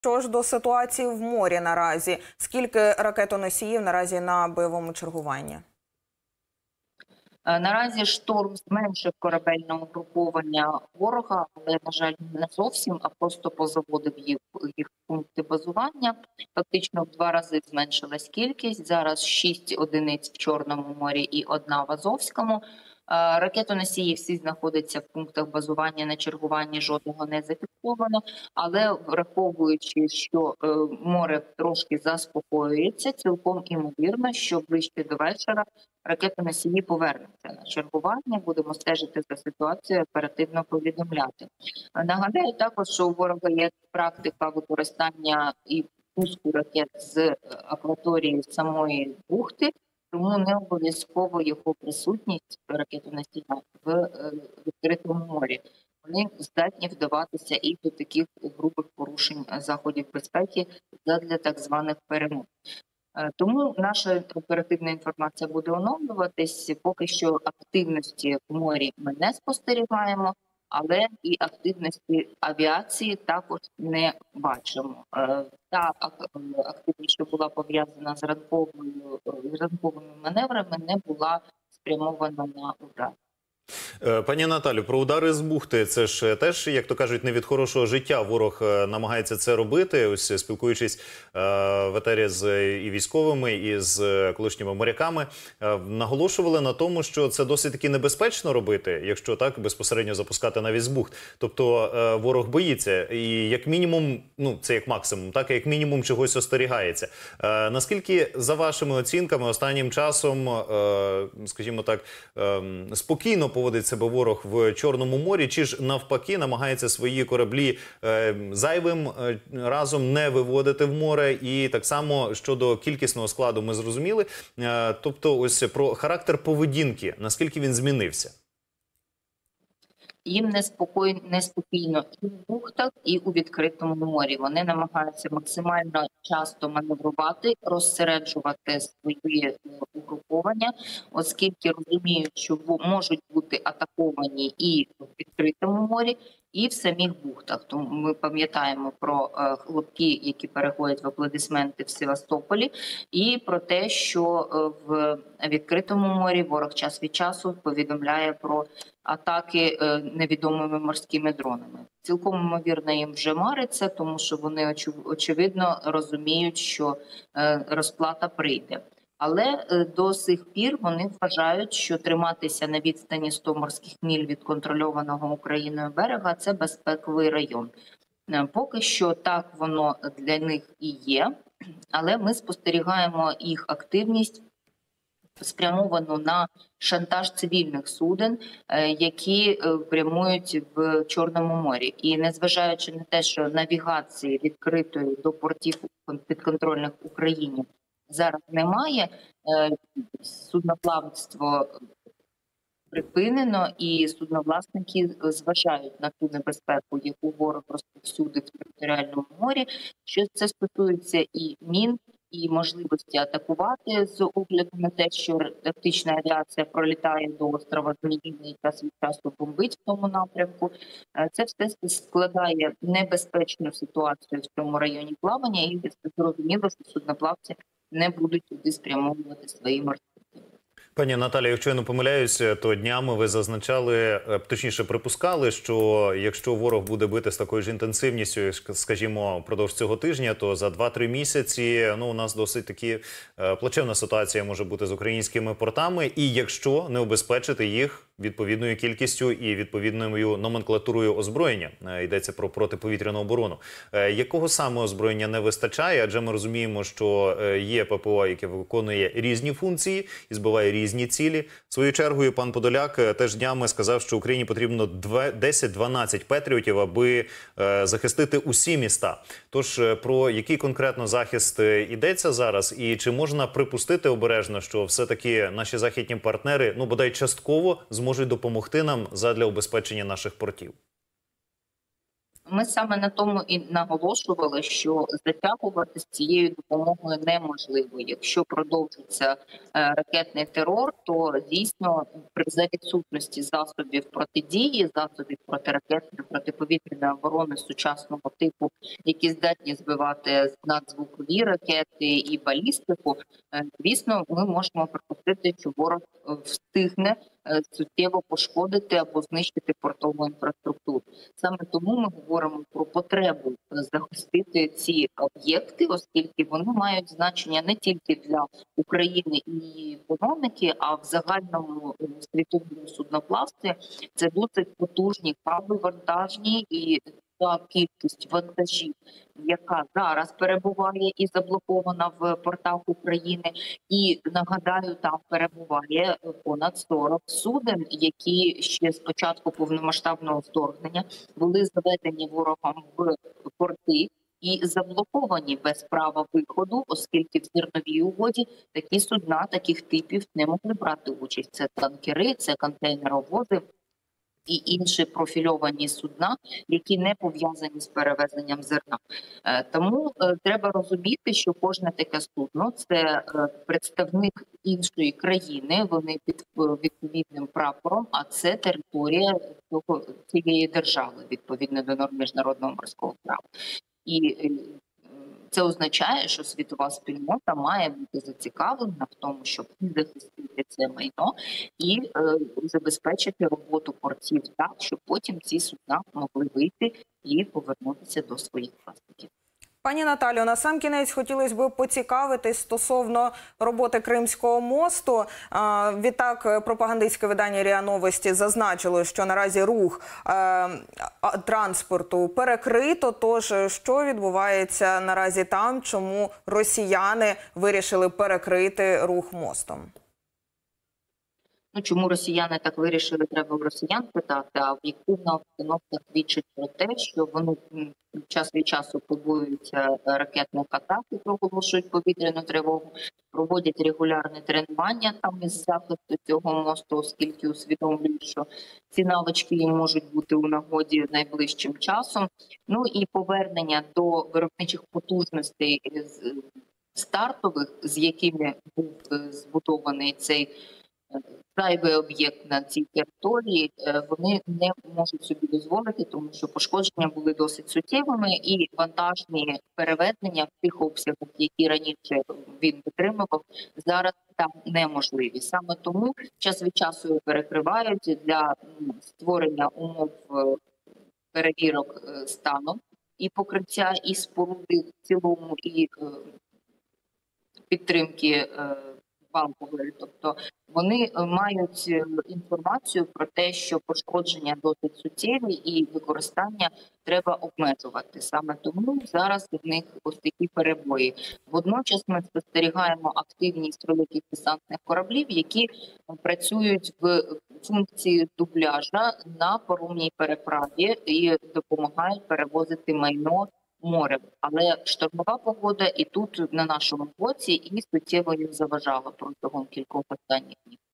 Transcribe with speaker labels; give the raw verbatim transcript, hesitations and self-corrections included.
Speaker 1: Що ж до ситуації в морі наразі? Скільки ракетоносіїв наразі на бойовому чергуванні?
Speaker 2: Наразі шторм зменшив корабельне угруповання ворога, але, на жаль, не зовсім, а просто позаводив їх, їх пункти базування. Фактично в два рази зменшилась кількість. Зараз шість одиниць в Чорному морі і одна в Азовському. Ракетоносії всі знаходяться в пунктах базування, на чергуванні жодного не зафіксовано, але враховуючи, що море трошки заспокоюється, цілком імовірно, що ближче до вечора ракетоносії повернуться на чергування. Будемо стежити за ситуацією, оперативно повідомляти. Нагадаю також, що у ворога є практика використання і пуску ракет з акваторії самої бухти, тому не обов'язково його присутність ракетоносія в відкритому морі. Вони здатні вдаватися і до таких грубих порушень заходів безпеки задля так званих перемог. Тому наша оперативна інформація буде оновлюватись. Поки що активності в морі ми не спостерігаємо, але і активності авіації також не бачимо. Та активність, що була пов'язана з ранковою, ранковими маневрами, не була спрямована на удар.
Speaker 3: Пані Наталю, про удари з бухти, це ж теж, як то кажуть, не від хорошого життя ворог намагається це робити. Ось спілкуючись в етері з і військовими, і з колишніми моряками, наголошували на тому, що це досить таки небезпечно робити, якщо так безпосередньо запускати навіть з бухт. Тобто ворог боїться і як мінімум, ну це як максимум, так, як мінімум чогось остерігається. Наскільки, за вашими оцінками, останнім часом, скажімо так, спокійно поводить себе ворог в Чорному морі, чи ж навпаки намагається свої кораблі е, зайвим е, разом не виводити в море? І так само щодо кількісного складу ми зрозуміли. Е, тобто ось про характер поведінки, наскільки він змінився?
Speaker 2: Їм неспокійно, неспокійно і в бухтах, і у відкритому морі. Вони намагаються максимально часто маневрувати, розсереджувати свої угруповання, оскільки розуміють, що можуть бути атаковані і в відкритому морі, і в самих бухтах. Тому ми пам'ятаємо про хлопки, які переходять в аплодисменти в Севастополі, і про те, що в відкритому морі ворог час від часу повідомляє про атаки невідомими морськими дронами. Цілком ймовірно їм вже мариться, тому що вони очевидно розуміють, що розплата прийде. Але до сих пір вони вважають, що триматися на відстані сто морських миль від контрольованого Україною берега – це безпековий район. Поки що так воно для них і є, але ми спостерігаємо їх активність, спрямовану на шантаж цивільних суден, які прямують в Чорному морі. І незважаючи на те, що навігації відкритої до портів підконтрольних Україні зараз немає, судноплавство припинено, і судновласники зважають на ту небезпеку, яку ворог розповсюдив в територіальному морі, що це стосується і мін, і можливості атакувати з огляду на те, що тактична авіація пролітає до острова Зміїний і час від часу бомбить в тому напрямку. Це все складає небезпечну ситуацію в цьому районі плавання, і зрозуміло, що судноплавці не будуть туди спрямовувати свої морські.
Speaker 3: Пані Наталі, якщо я не помиляюся, то днями ви зазначали, точніше припускали, що якщо ворог буде бити з такою ж інтенсивністю, скажімо, впродовж цього тижня, то за два-три місяці, ну, у нас досить таки плачевна ситуація може бути з українськими портами, і якщо не убезпечити їх відповідною кількістю і відповідною номенклатурою озброєння, йдеться про протиповітряну оборону. Якого саме озброєння не вистачає? Адже ми розуміємо, що є ППО, яке виконує різні функції і збиває різні цілі. Своєю чергою пан Подоляк теж днями сказав, що Україні потрібно десять-дванадцять патріотів, аби захистити усі міста. Тож про який конкретно захист йдеться зараз? І чи можна припустити обережно, що все-таки наші західні партнери, ну бодай частково, зможуть допомогти нам задля убезпечення наших портів?
Speaker 2: Ми саме на тому і наголошували, що затягувати з цією допомогою неможливо. Якщо продовжиться е, ракетний терор, то дійсно при за відсутності засобів протидії, засобів протиракетної, протиповітряної оборони сучасного типу, які здатні збивати надзвукові ракети і балістику, е, звісно, ми можемо припустити, що ворог е, встигне е, суттєво пошкодити або знищити портову інфраструктуру. Саме тому ми говоримо про потребу захистити ці об'єкти, оскільки вони мають значення не тільки для України і її економіки, а в загальному світовому судноплавстві це досить потужні хаби вантажні, і та кількість вантажів, яка зараз перебуває і заблокована в портах України, і, нагадаю, там перебуває понад сорок суден, які ще з початку повномасштабного вторгнення були заведені ворогом в порти і заблоковані без права виходу, оскільки в зерновій угоді такі судна таких типів не могли брати участь. Це танкери, це контейнеровози і інші профільовані судна, які не пов'язані з перевезенням зерна. Тому е, треба розуміти, що кожне таке судно – це е, представник іншої країни, вони під е, відповідним прапором, а це територія цього, цієї держави, відповідно до норм міжнародного морського права. І е, це означає, що світова спільнота має бути зацікавлена в тому, щоб захистити це майно і е, забезпечити роботу портів так, щоб потім ці судна могли вийти і повернутися до своїх власників.
Speaker 1: Пані Наталю, насамкінець хотілося б поцікавитись стосовно роботи Кримського мосту. Відтак, пропагандистське видання РІА Новості зазначило, що наразі рух транспорту перекрито. Тож, що відбувається наразі там? Чому росіяни вирішили перекрити рух мостом?
Speaker 2: Ну, чому росіяни так вирішили, треба у росіян питати, а об'єктивна обстановка свідчить про те, що вони час від часу побоюються ракетних атак і проголошують повітряну тривогу, проводять регулярне тренування там із захисту цього мосту, оскільки усвідомлюють, що ці навички їм можуть бути у нагоді найближчим часом. Ну і повернення до виробничих потужностей стартових, з якими був збудований цей зайвий об'єкт на цій території, вони не можуть собі дозволити, тому що пошкодження були досить суттєвими, і вантажні перевезення в тих обсягах, які раніше він витримував, зараз там неможливі. Саме тому час від часу перекривають для створення умов перевірок стану і покриття, і споруди в цілому, і підтримки валкової. Тобто вони мають інформацію про те, що пошкодження досить суттєві і використання треба обмежувати. Саме тому зараз в них ось такі перебої. Водночас ми спостерігаємо активність великих десантних кораблів, які працюють в функції дубляжа на паромній переправі і допомагають перевозити майно морем. Але штормова погода і тут на нашому боці і суттєво їм заважала протягом кількох останніх днів.